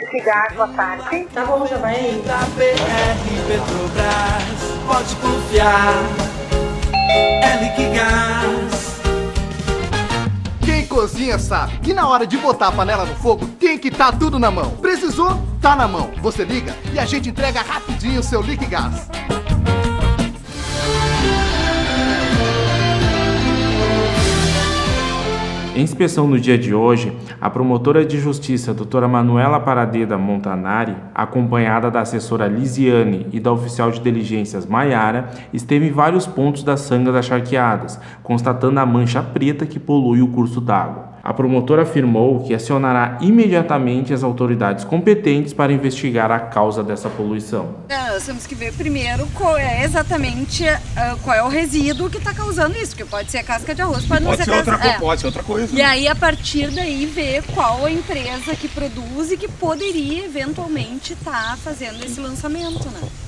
Liquigás, boa tarde. Tá bom, já vai aí. Da BR Petrobras, pode confiar, é Liquigás. Quem cozinha sabe que na hora de botar a panela no fogo tem que estar tudo na mão. Precisou? Tá na mão. Você liga e a gente entrega rapidinho o seu Liquigás. Em inspeção no dia de hoje, a promotora de justiça doutora Manuela Paradeda Montanari, acompanhada da assessora Lisiane e da oficial de diligências Maiara, esteve em vários pontos das sangas acharqueadas, constatando a mancha preta que polui o curso d'água. A promotora afirmou que acionará imediatamente as autoridades competentes para investigar a causa dessa poluição. Nós temos que ver primeiro qual é exatamente qual é o resíduo que está causando isso, porque pode ser casca de arroz, pode não ser Pode ser outra coisa. E aí, a partir daí, ver qual a empresa que produz e que poderia eventualmente estar fazendo esse lançamento, né?